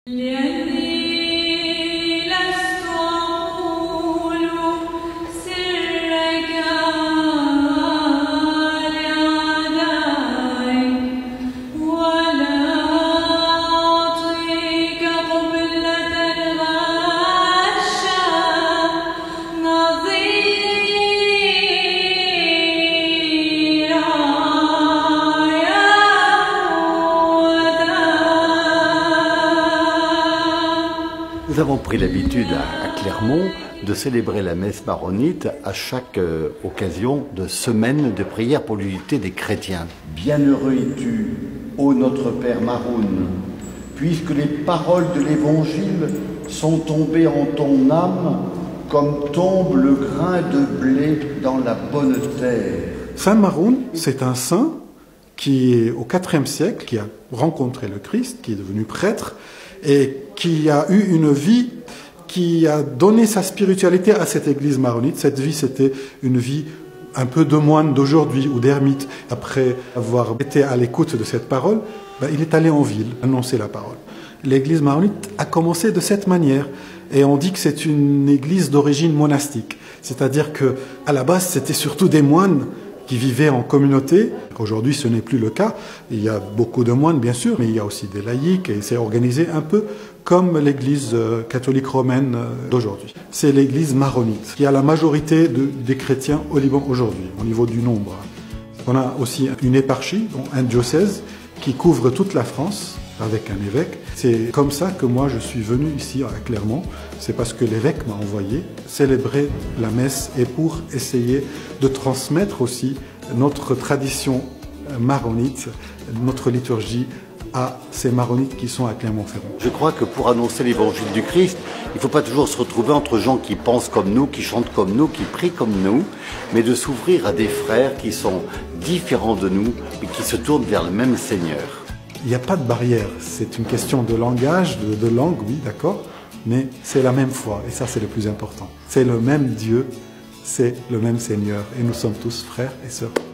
Nous avons pris l'habitude à Clermont de célébrer la messe maronite à chaque occasion de semaine de prière pour l'unité des chrétiens. Bienheureux es-tu, ô notre Père Maroun, puisque les paroles de l'Évangile sont tombées en ton âme comme tombe le grain de blé dans la bonne terre. Saint Maroun, c'est un saint qui est au IVe siècle, qui a rencontré le Christ, qui est devenu prêtre, et qui a eu une vie qui a donné sa spiritualité à cette église maronite. Cette vie, c'était une vie un peu de moine d'aujourd'hui ou d'ermite. Après avoir été à l'écoute de cette parole, il est allé en ville annoncer la parole. L'église maronite a commencé de cette manière. Et on dit que c'est une église d'origine monastique. C'est-à-dire qu'à la base, c'était surtout des moines qui vivaient en communauté. Aujourd'hui, ce n'est plus le cas. Il y a beaucoup de moines, bien sûr, mais il y a aussi des laïcs et c'est organisé un peu comme l'église catholique romaine d'aujourd'hui. C'est l'église maronite qui a la majorité des chrétiens au Liban aujourd'hui, au niveau du nombre. On a aussi une éparchie, un diocèse qui couvre toute la France avec un évêque. C'est comme ça que moi je suis venu ici à Clermont. C'est parce que l'évêque m'a envoyé célébrer la messe et pour essayer de transmettre aussi notre tradition maronite, notre liturgie à ces maronites qui sont à Clermont-Ferrand. Je crois que pour annoncer l'évangile du Christ, il ne faut pas toujours se retrouver entre gens qui pensent comme nous, qui chantent comme nous, qui prient comme nous, mais de s'ouvrir à des frères qui sont différents de nous et qui se tournent vers le même Seigneur. Il n'y a pas de barrière, c'est une question de langage, de langue, oui, d'accord, mais c'est la même foi, et ça c'est le plus important. C'est le même Dieu, c'est le même Seigneur, et nous sommes tous frères et sœurs.